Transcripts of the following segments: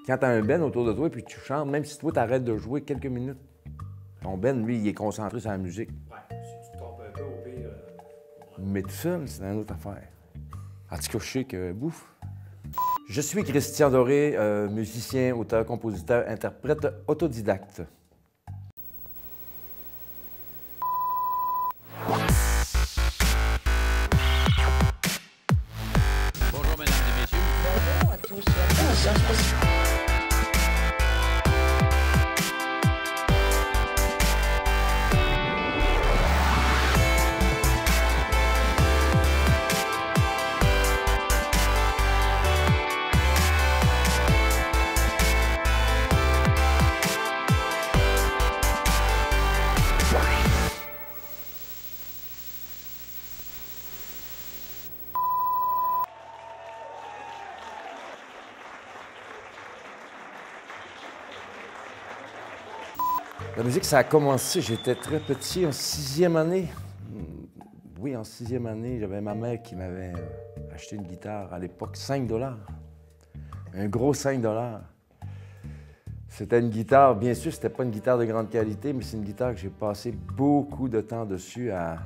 quand tu as un band autour de toi et puis tu chantes, même si toi, tu arrêtes de jouer quelques minutes, ton band, lui, il est concentré sur la musique. Ouais, si tu te trompes un peu, au pire... Mais tout seul, c'est une autre affaire. En tout cas, je sais que bouffe. Je suis Christian Doré, musicien, auteur, compositeur, interprète, autodidacte. Bonjour, mesdames et messieurs. Bonjour à tous et à tous. La musique, ça a commencé, j'étais très petit, en 6e année. Oui, en 6e année, j'avais ma mère qui m'avait acheté une guitare, à l'époque, 5 $. Un gros 5 $. C'était une guitare, bien sûr, c'était pas une guitare de grande qualité, mais c'est une guitare que j'ai passé beaucoup de temps dessus à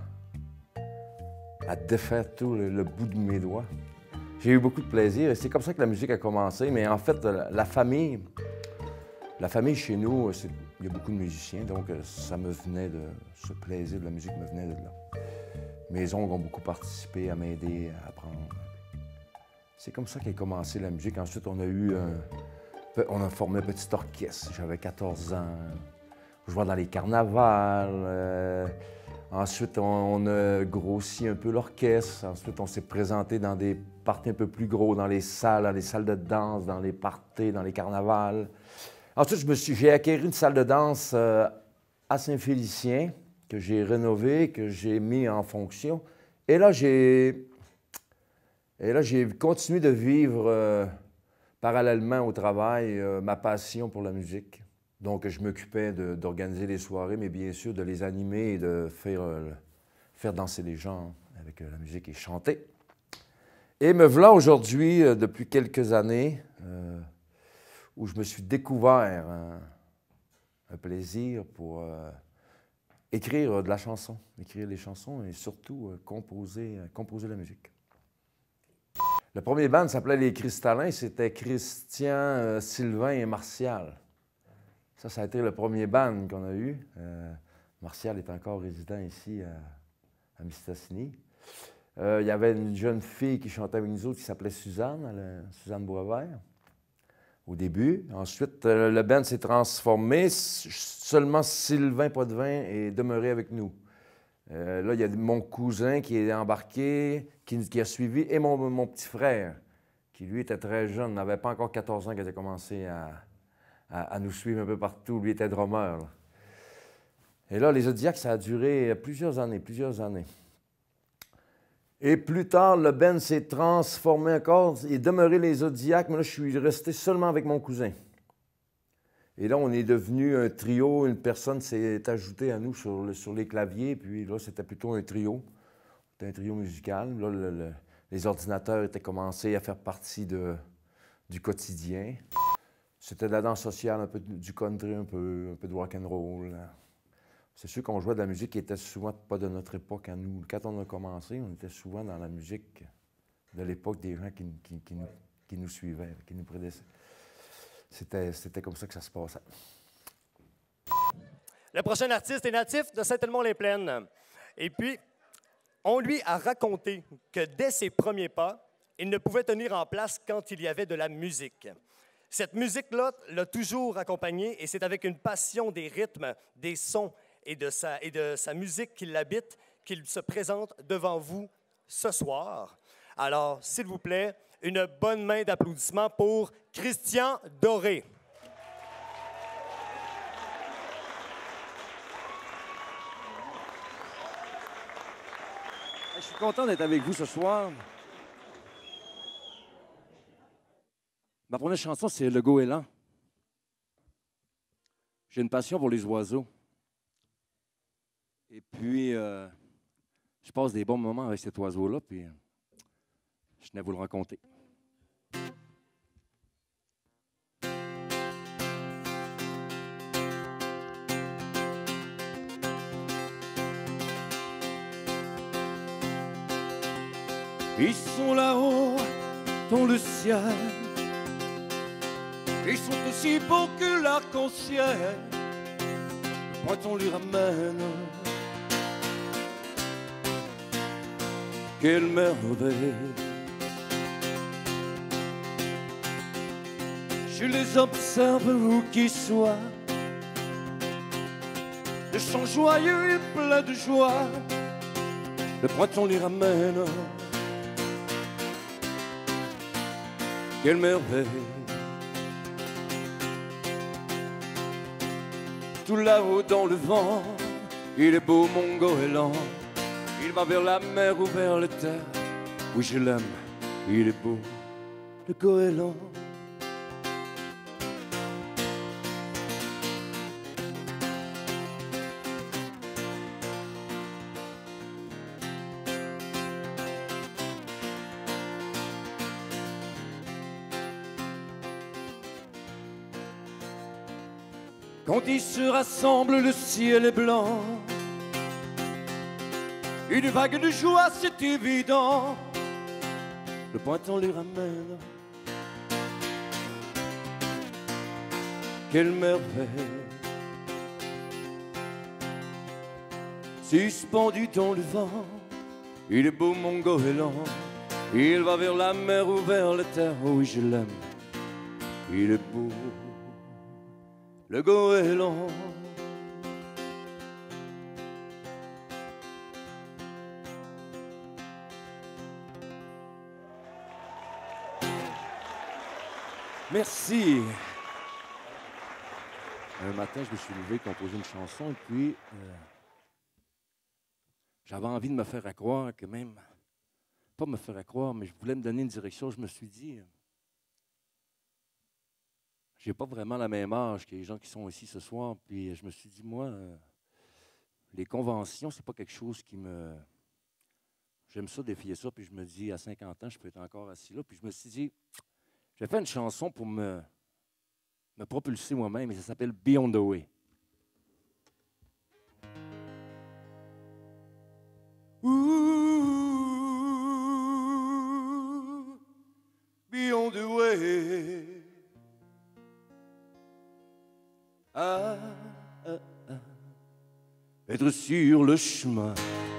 défaire tout le bout de mes doigts. J'ai eu beaucoup de plaisir et c'est comme ça que la musique a commencé. Mais en fait, la famille chez nous, il y a beaucoup de musiciens, donc ça me venait de... Ce plaisir de la musique me venait de là. Mes oncles ont beaucoup participé à m'aider à apprendre. C'est comme ça qu'a commencé la musique. Ensuite, on a formé un petit orchestre. J'avais 14 ans. Je jouais dans les carnavals. Ensuite, on a grossi un peu l'orchestre. Ensuite, on s'est présenté dans des parties un peu plus gros, dans les salles de danse, dans les parties, dans les carnavals. Ensuite, j'ai acquis une salle de danse à Saint-Félicien que j'ai rénovée, que j'ai mis en fonction. Et là, j'ai continué de vivre parallèlement au travail ma passion pour la musique. Donc, je m'occupais d'organiser les soirées, mais bien sûr de les animer et de faire danser les gens avec la musique et chanter. Et me voilà aujourd'hui, depuis quelques années, où je me suis découvert un plaisir pour écrire de la chanson, écrire les chansons et surtout composer la musique. Le premier band s'appelait Les Cristallins, c'était Christian, Sylvain et Martial. Ça a été le premier band qu'on a eu. Martial est encore résident ici à Mistassini. Il y avait une jeune fille qui chantait avec nous autres qui s'appelait Suzanne, Suzanne Boisvert, au début. Ensuite, le band s'est transformé. Seulement Sylvain Potvin est demeuré avec nous. Là, il y a mon cousin qui est embarqué, qui a suivi, et mon petit frère, qui lui était très jeune, n'avait pas encore 14 ans, qu'il a commencé à nous suivre un peu partout. Lui était drummer. Là. Et là, les Zodiacs, ça a duré plusieurs années. Et plus tard, le band s'est transformé encore. Il est demeuré les Zodiacs, mais là, je suis resté seulement avec mon cousin. Et là, on est devenu un trio. Une personne s'est ajoutée à nous sur les claviers. Puis là, c'était plutôt un trio. C'était un trio musical. Là, les ordinateurs étaient commencés à faire partie du quotidien. C'était de la danse sociale, un peu du country, un peu de rock and roll. C'est sûr qu'on jouait de la musique qui était souvent pas de notre époque à nous. Quand on a commencé, on était souvent dans la musique de l'époque des gens qui nous suivaient, qui nous prédécessaient. C'était comme ça que ça se passait. Le prochain artiste est natif de Saint-Elmont-les-Plaines. Et puis, on lui a raconté que dès ses premiers pas, il ne pouvait tenir en place quand il y avait de la musique. Cette musique-là l'a toujours accompagné et c'est avec une passion des rythmes, des sons et de sa musique qui l'habite qu'il se présente devant vous ce soir. Alors, s'il vous plaît, une bonne main d'applaudissements pour Christian Doré. Je suis content d'être avec vous ce soir. Ma première chanson, c'est Le Goéland. J'ai une passion pour les oiseaux. Et puis, je passe des bons moments avec cet oiseau-là, puis je tenais à vous le raconter. Ils sont là-haut dans le ciel. Ils sont aussi beaux que l'arc-en-ciel. Quand on les ramène, quelle merveille. Je les observe où qu'ils soient, de chants joyeux et pleins de joie. Le printemps les ramène, quelle merveille. Tout là-haut dans le vent, il est beau mon goéland. Il va vers la mer ou vers la terre. Oui, je l'aime, il est beau, le goéland. Quand ils se rassemblent, le ciel est blanc. Une vague de joie, c'est évident. Le printemps les ramène. Quelle merveille. Suspendu dans le vent, il est beau mon goéland. Il va vers la mer ou vers la terre. Oh oui, je l'aime. Il est beau, le goéland. Merci. Un matin, je me suis levé, composé une chanson, et puis j'avais envie de me faire à croire que même, pas me faire à croire, mais je voulais me donner une direction. Je me suis dit, j'ai pas vraiment la même âge que les gens qui sont ici ce soir, puis je me suis dit, moi, les conventions, c'est pas quelque chose qui me... J'aime ça, défier ça, puis je me dis, à 50 ans, je peux être encore assis là, puis je me suis dit, j'ai fait une chanson pour me propulser moi-même, et ça s'appelle Beyond the Way. Ooh, beyond the way. Ah, ah, ah. Être sur le chemin.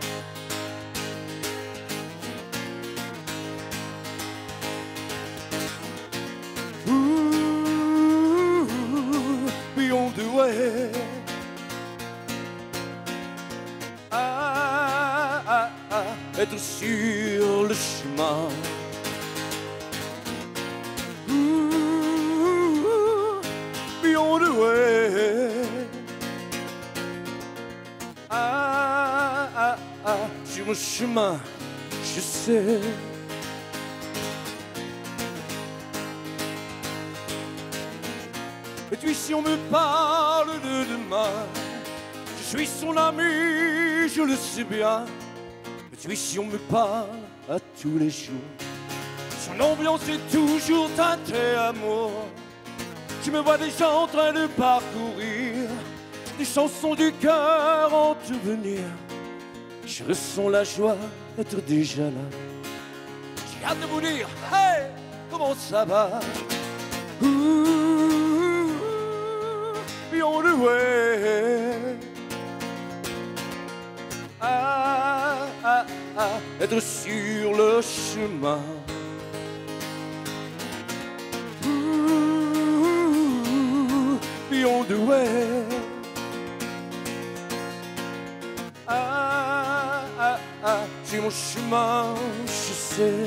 Ooh, beyond the way. Ah, ah, ah. Être sur le chemin. Ooh, beyond the way. Ah, ah, ah. Sur le chemin, je sais. Et puis si on me parle de demain, je suis son ami, je le sais bien. Et puis si on me parle à tous les jours, son ambiance est toujours teintée amour. Je me vois déjà en train de parcourir des chansons du cœur en devenir. Je ressens la joie d'être déjà là. J'ai hâte de vous dire, hey, comment ça va? Ooh, beyond the way. Ah, ah, ah, être sur le chemin. Ooh, beyond the way. Ah, ah, ah, c'est mon chemin, je sais.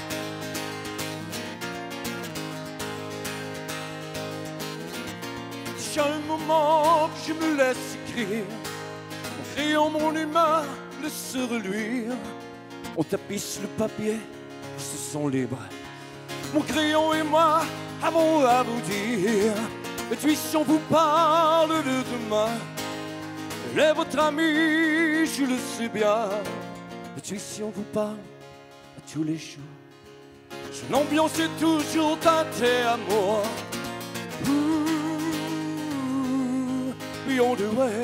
Déjà un moment que je me laisse écrire, en créant mon humain, le se reluire. On tapisse le papier, ils se sont libres. Mon crayon et moi avons à vous dire. Et puis si on vous parle de demain, elle est votre ami, je le sais bien. Et puis si on vous parle à tous les jours, son ambiance est toujours teintée amour. Ooh, beyond the way.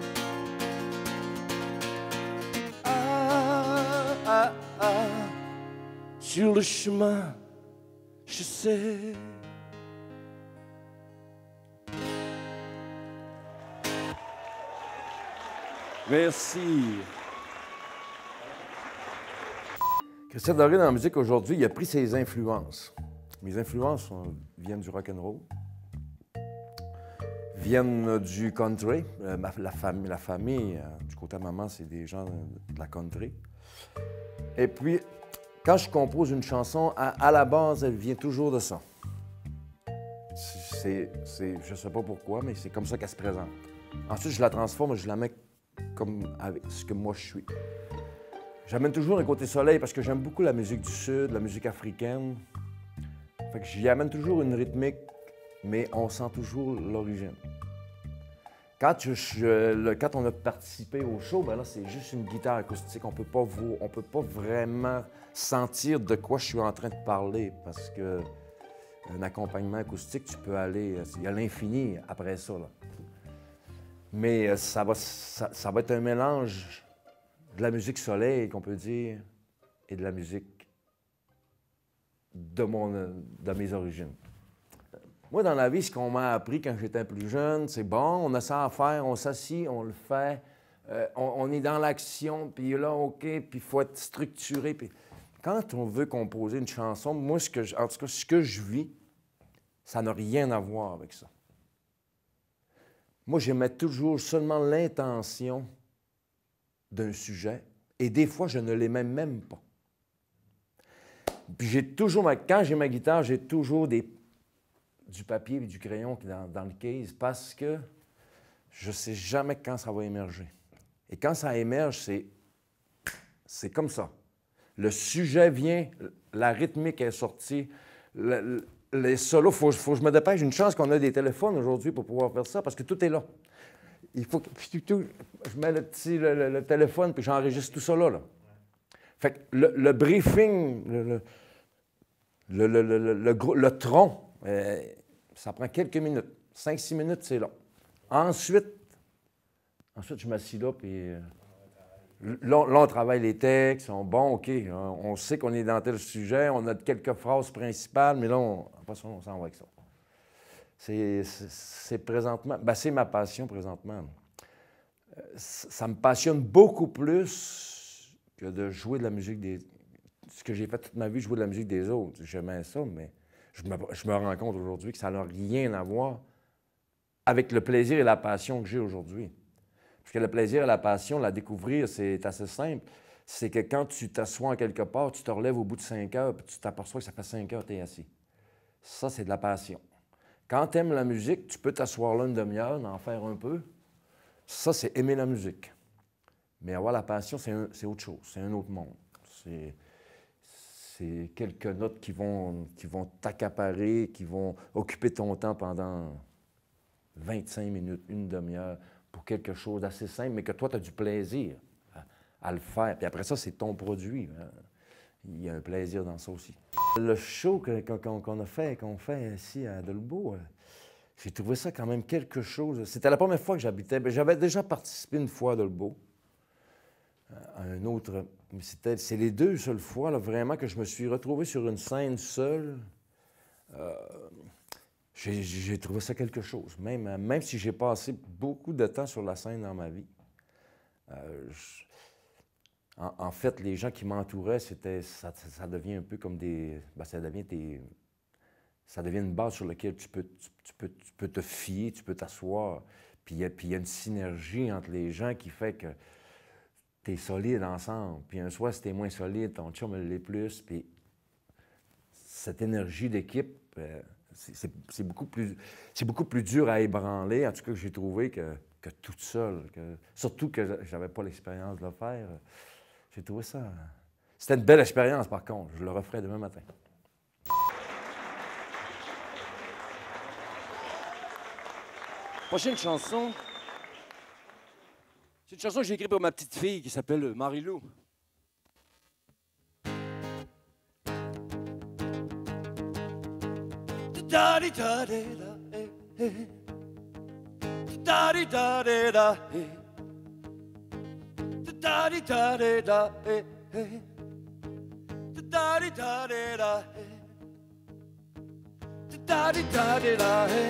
Ah, ah, ah. le chemin, je sais. Merci. Christian Doré, dans la musique aujourd'hui, il a pris ses influences. Mes influences viennent du rock and roll, viennent du country. La famille du côté de maman, c'est des gens de la country. Et puis, quand je compose une chanson, à la base, elle vient toujours de ça. Je ne sais pas pourquoi, mais c'est comme ça qu'elle se présente. Ensuite, je la transforme, je la mets comme avec ce que moi je suis. J'amène toujours un côté soleil parce que j'aime beaucoup la musique du Sud, la musique africaine. Fait que j'y amène toujours une rythmique, mais on sent toujours l'origine. Quand on a participé au show, ben là, c'est juste une guitare acoustique. On peut pas vraiment sentir de quoi je suis en train de parler parce que un accompagnement acoustique, tu peux aller... Il y a l'infini après ça, là. Mais ça va être un mélange de la musique soleil, qu'on peut dire, et de la musique de mes origines. Moi, dans la vie, ce qu'on m'a appris quand j'étais plus jeune, c'est bon, on a ça à faire, on s'assied, on le fait, on est dans l'action, puis là, OK, puis il faut être structuré. Puis quand on veut composer une chanson, moi, en tout cas, ce que je vis, ça n'a rien à voir avec ça. Moi, j'aimais toujours seulement l'intention d'un sujet, et des fois, je ne l'aimais même pas. Puis quand j'ai ma guitare, j'ai toujours du papier et du crayon dans le case parce que je ne sais jamais quand ça va émerger. Et quand ça émerge, c'est comme ça. Le sujet vient, la rythmique est sortie, les solos, faut que je me dépêche. Une chance qu'on a des téléphones aujourd'hui pour pouvoir faire ça parce que tout est là. Il faut que je mets le téléphone puis j'enregistre tout ça là. Fait que le briefing, le tronc, ça prend quelques minutes. 5-6 minutes, c'est long. Ensuite, je m'assis là, puis là, on travaille les textes. Bon, OK, on sait qu'on est dans tel sujet, on a quelques phrases principales, mais là, après ça, on s'en va avec ça. C'est présentement, c'est ma passion présentement. Ça me passionne beaucoup plus que de jouer de la musique ce que j'ai fait toute ma vie, jouer de la musique des autres. J'aimais ça, mais je me rends compte aujourd'hui que ça n'a rien à voir avec le plaisir et la passion que j'ai aujourd'hui. Parce que le plaisir et la passion, la découvrir, c'est assez simple. C'est que quand tu t'assois en quelque part, tu te relèves au bout de 5 heures, puis tu t'aperçois que ça fait 5 heures que tu es assis. Ça, c'est de la passion. Quand tu aimes la musique, tu peux t'asseoir là une demi-heure, en faire un peu. Ça, c'est aimer la musique. Mais avoir la passion, c'est autre chose, c'est un autre monde. C'est quelques notes qui vont t'accaparer, qui vont occuper ton temps pendant 25 minutes, une demi-heure, pour quelque chose d'assez simple, mais que toi, tu as du plaisir à le faire. Puis après ça, c'est ton produit. Hein. Il y a un plaisir dans ça aussi. Le show qu'on fait ici à Dolbeau, j'ai trouvé ça quand même quelque chose. C'était la première fois que j'habitais. J'avais déjà participé une fois à Dolbeau, à un autre. Mais c'est les deux seules fois, là, vraiment, que je me suis retrouvé sur une scène seule. J'ai trouvé ça quelque chose. Même si j'ai passé beaucoup de temps sur la scène dans ma vie. En fait, les gens qui m'entouraient, ça devient un peu comme ça devient une base sur laquelle tu peux te fier, tu peux t'asseoir. Puis il y a une synergie entre les gens qui fait que tu es solide ensemble. Puis un soir, si tu es moins solide, ton chum l'est plus. Puis cette énergie d'équipe, c'est beaucoup plus dur à ébranler, en tout cas que j'ai trouvé, que toute seule. Surtout que j'avais pas l'expérience de le faire. J'ai trouvé ça... C'était une belle expérience, par contre. Je le referai demain matin. Prochaine chanson. C'est une chanson que j'ai écrite pour ma petite fille qui s'appelle Marie-Lou. da di da di da hey. Da di da di da hey.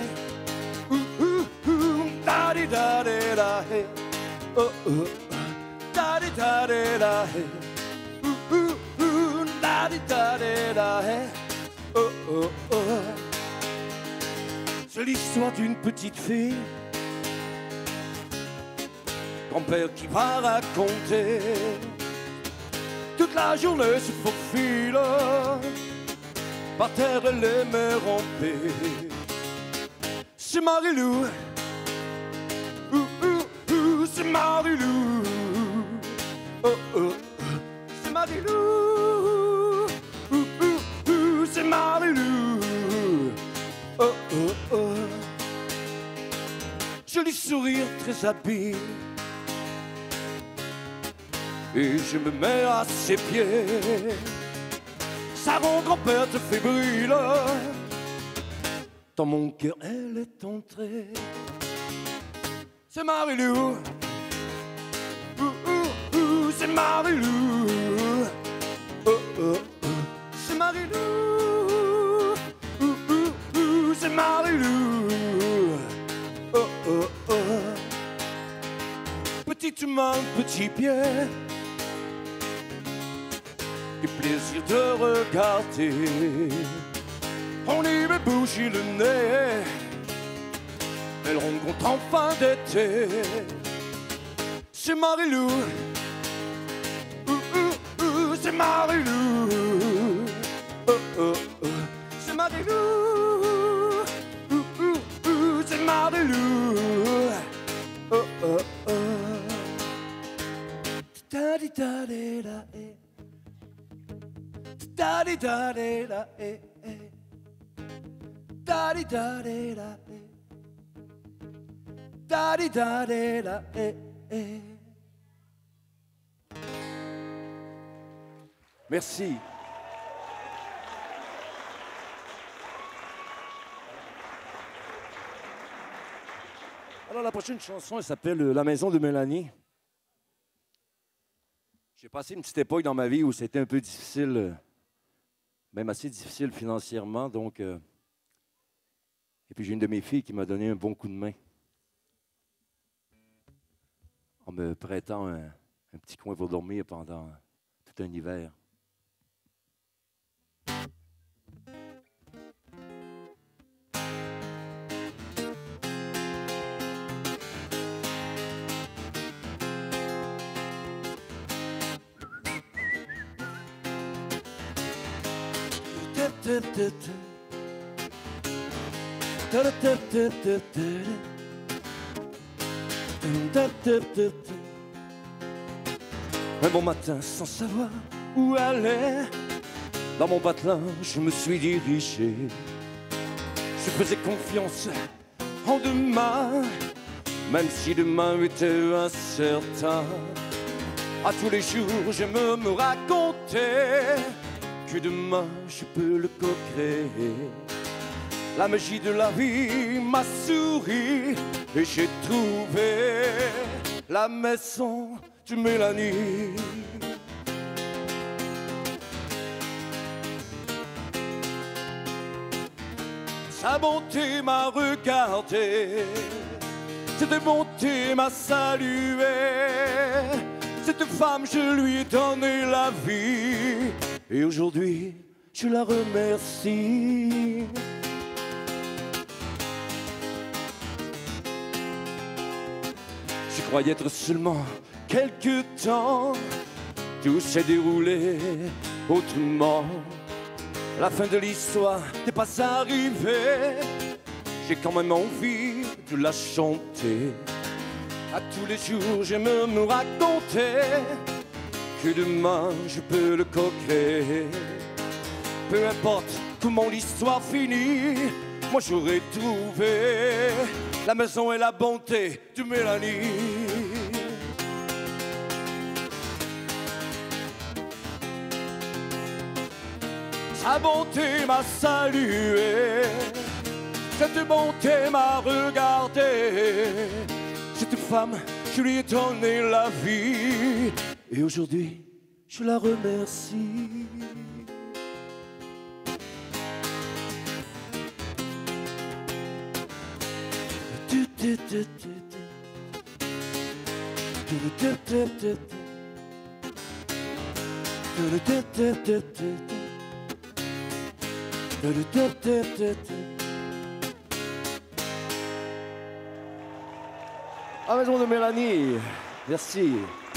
Da di da di da hey. Oh oh. Da di da di da hey. Da di da di da hey. Oh oh oh. C'est l'histoire d'une petite fille, grand-père qui va raconter. Toute la journée se faufile, par terre les mains rampées. C'est Marilou, c'est Marilou, oh oh, c'est Marilou, c'est Marilou, oh oh oh. Joli sourire très habile, et je me mets à ses pieds. Sa rend grand-père te fébrile, dans mon cœur elle est entrée. C'est Marilou, c'est Marilou, oh oh oh. C'est Marilou, c'est Marilou, oh oh oh. Petite main, petit pied, du plaisir de regarder. On y met bouger le nez, elle rencontre en fin d'été. C'est Marilou, c'est Marilou, oh oh oh. C'est Marilou, c'est Marilou, oh oh oh. Da di da di da eh. Da di da di da eh eh. Da di da di da eh. Da di da di da eh eh. Merci. Alors la prochaine chanson, elle s'appelle La maison de Mélanie. J'ai passé une petite époque dans ma vie où c'était un peu difficile, même assez difficile financièrement, donc... Et puis j'ai une de mes filles qui m'a donné un bon coup de main en me prêtant un petit coin pour dormir pendant tout un hiver. Un bon matin, sans savoir où aller, dans mon patelin, je me suis dirigé. Je faisais confiance en demain, même si demain était incertain. À tous les jours, je me racontais que demain, je peux le co-créer. La magie de la vie m'a souri et j'ai trouvé la maison de Mélanie. Sa bonté m'a regardé, cette bonté m'a salué. Cette femme, je lui ai donné la vie et aujourd'hui, je la remercie. Je croyais être seulement quelque temps, tout s'est déroulé autrement. La fin de l'histoire n'est pas arrivée, j'ai quand même envie de la chanter. À tous les jours, j'aime me raconter que demain je peux le co-créer. Peu importe comment l'histoire finit, moi j'aurais trouvé la maison et la bonté de Mélanie. Sa bonté m'a salué, cette bonté m'a regardé. Cette femme, je lui ai donné la vie et aujourd'hui, je la remercie. À la maison de Mélanie. Merci.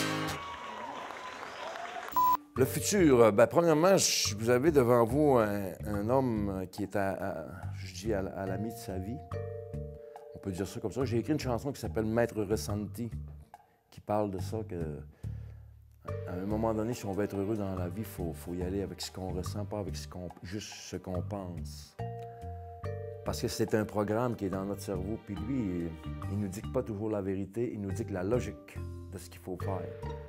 Le futur, ben, premièrement, vous avez devant vous un homme qui est, je dis, à la mi de sa vie. On peut dire ça comme ça. J'ai écrit une chanson qui s'appelle Maître Ressenti, qui parle de ça, qu'à un moment donné, si on veut être heureux dans la vie, il faut y aller avec ce qu'on ressent, pas avec juste ce qu'on pense. Parce que c'est un programme qui est dans notre cerveau, puis lui, il nous dicte pas toujours la vérité, il nous dicte la logique de ce qu'il faut faire.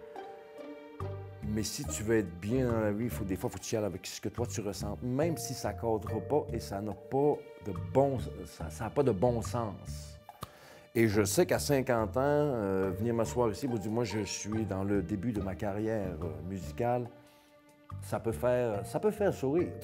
Mais si tu veux être bien dans la vie, des fois, il faut que tu y ailles avec ce que toi tu ressens, même si ça ne cadre pas et ça n'a pas de ça n'a pas de bon sens. Et je sais qu'à 50 ans, venir m'asseoir ici, vous dire, moi, je suis dans le début de ma carrière musicale, ça peut faire sourire.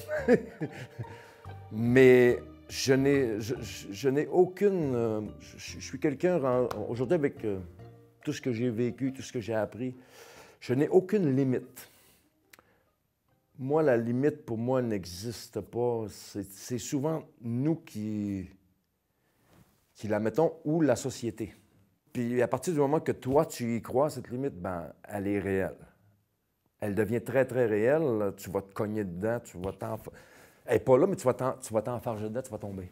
Mais je n'ai aucune... je suis quelqu'un, aujourd'hui, avec tout ce que j'ai vécu, tout ce que j'ai appris, je n'ai aucune limite. Moi, la limite, pour moi, n'existe pas. C'est souvent nous qui la mettons, ou la société. Puis à partir du moment que toi, tu y crois, cette limite, ben, elle est réelle. Elle devient très, très réelle. Tu vas te cogner dedans, tu vas elle n'est pas là, mais tu vas t'enfarger dedans, tu vas tomber.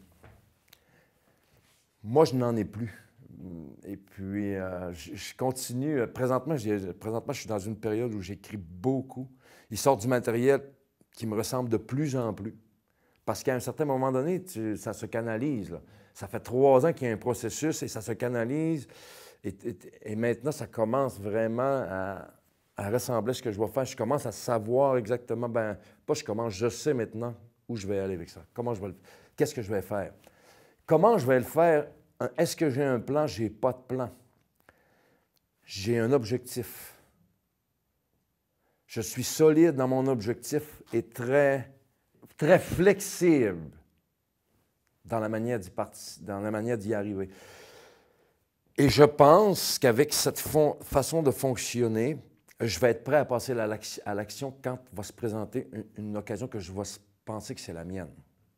Moi, je n'en ai plus. Et puis, je continue. Présentement, je suis dans une période où j'écris beaucoup. Il sort du matériel qui me ressemble de plus en plus. Parce qu'à un certain moment donné, ça se canalise, là. Ça fait 3 ans qu'il y a un processus et ça se canalise. Et maintenant, ça commence vraiment à ressembler à ce que je vais faire. Je commence à savoir exactement, je sais maintenant où je vais aller avec ça. Qu'est-ce que je vais faire? Comment je vais le faire? Est-ce que j'ai un plan? Je n'ai pas de plan. J'ai un objectif. Je suis solide dans mon objectif et très, très flexible dans la manière d'y arriver. Et je pense qu'avec cette façon de fonctionner, je vais être prêt à passer à l'action quand va se présenter une occasion que je vais penser que c'est la mienne.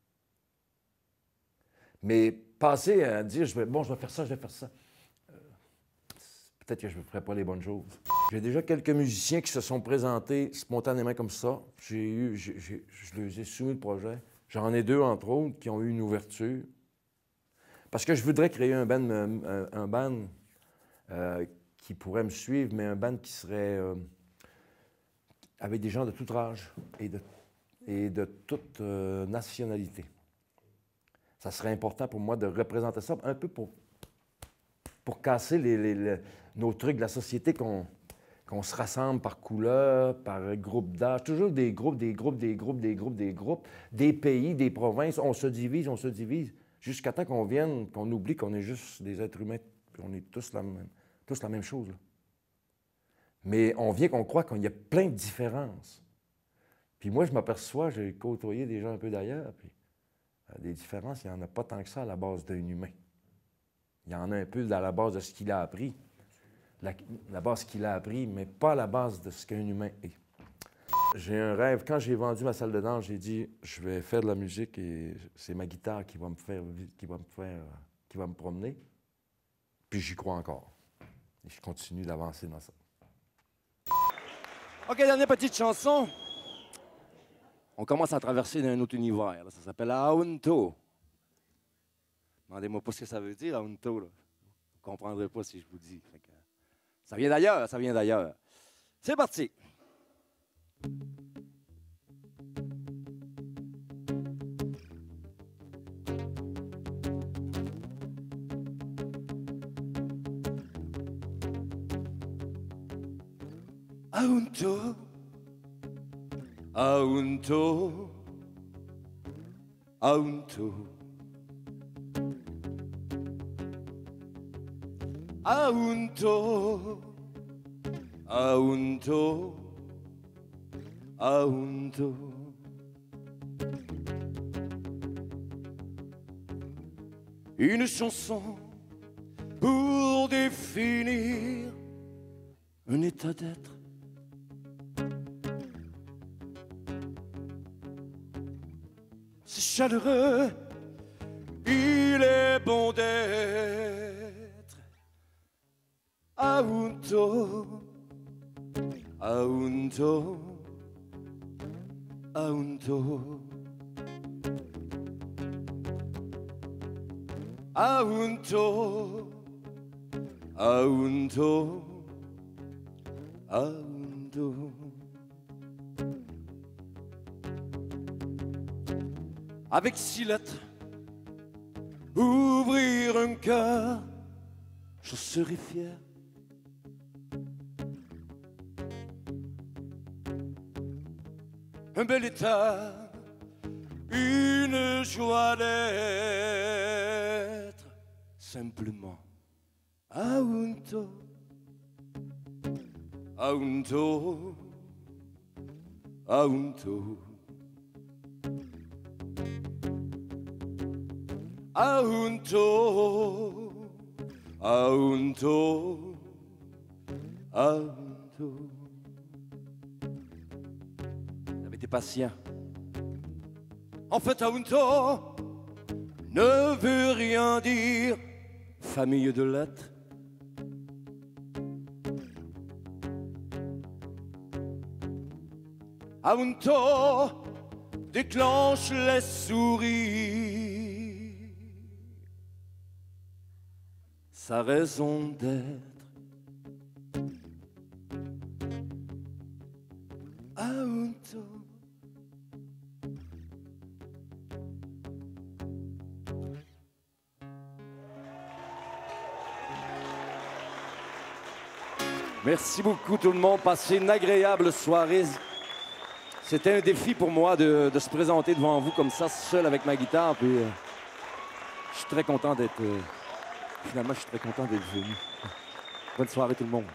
Mais passer à dire, je vais faire ça, peut-être que je ne ferai pas les bonnes choses. J'ai déjà quelques musiciens qui se sont présentés spontanément comme ça. Je leur ai soumis le projet. J'en ai 2, entre autres, qui ont eu une ouverture. Parce que je voudrais créer un band qui pourrait me suivre, mais un band qui serait avec des gens de tout âge et de toute nationalité. Ça serait important pour moi de représenter ça un peu pour casser nos trucs de la société, qu'on se rassemble par couleur, par groupe d'âge, toujours des groupes, des pays, des provinces. On se divise, jusqu'à temps qu'on oublie qu'on est juste des êtres humains, puis on est tous la même chose, là. Mais on vient qu'on croit qu'il y a plein de différences. Puis moi, je m'aperçois, j'ai côtoyé des gens un peu d'ailleurs, puis des différences, il n'y en a pas tant que ça à la base d'un humain. Il y en a un peu à la base de ce qu'il a appris. La base qu'il a appris, mais pas à la base de ce qu'un humain est. J'ai un rêve. Quand j'ai vendu ma salle de danse, j'ai dit, je vais faire de la musique et c'est ma guitare qui va me promener. Puis j'y crois encore. Et je continue d'avancer dans ça. OK, dernière petite chanson. On commence à traverser d'un autre univers. Là. Ça s'appelle Aunto. Demandez-moi pas ce que ça veut dire, Aunto. Là. Vous ne comprendrez pas si je vous dis. Fait que, ça vient d'ailleurs. C'est parti. Aunto, Aunto, Aunto, Aunto, Aunto, Aunto. Une chanson définir un état d'être. C'est chaleureux, il est bon d'être Aounto, Aounto, Aounto, Aounto, Aounto, Aounto. Avec 6 lettres, ouvrir un cœur, je serai fier. Un bel état, une joie d'être, simplement Aounto, Aounto, Aounto, Aounto, Aounto, Aounto. J'avais été patient. En fait, Aounto ne veut rien dire. Famille de lettres. Aounto déclenche les souris. Sa raison d'être. Aounto. Merci beaucoup tout le monde. Passez une agréable soirée. C'était un défi pour moi de se présenter devant vous comme ça, seul avec ma guitare. Puis, je suis très content d'être... finalement, je suis très content d'être venu. Bonne soirée tout le monde.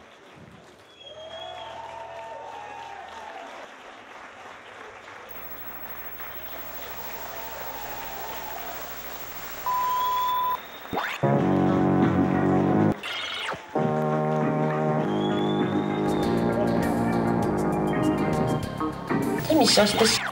Émission spéciale.